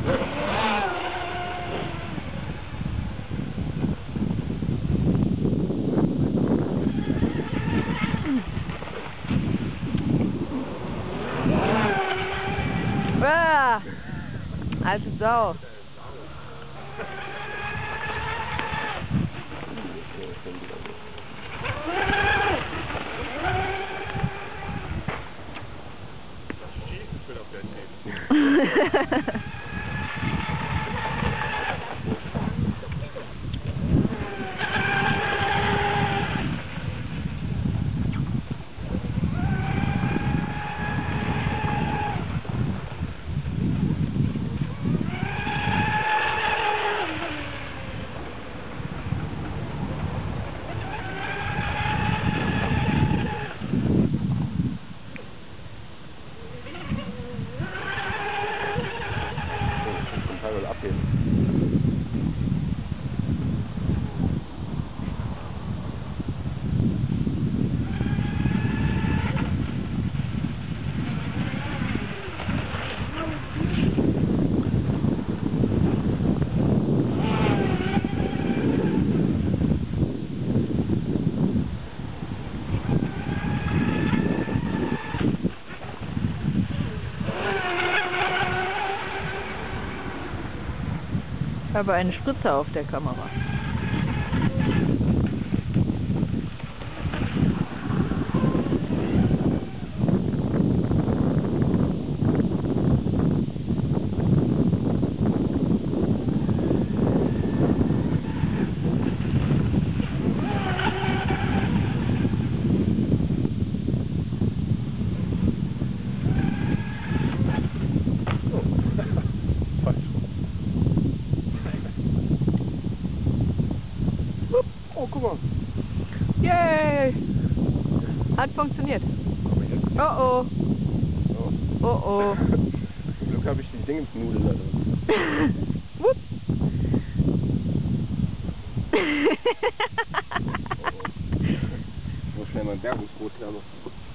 Alte Sau. Ich habe einen Spritzer auf der Kamera. Oh, guck mal. Yay! Hat funktioniert. Oh oh. Oh oh. Zum Glück habe ich die Dingensnudel da drin. Wupp. Ich muss schnell mein Bergungsboot klar machen.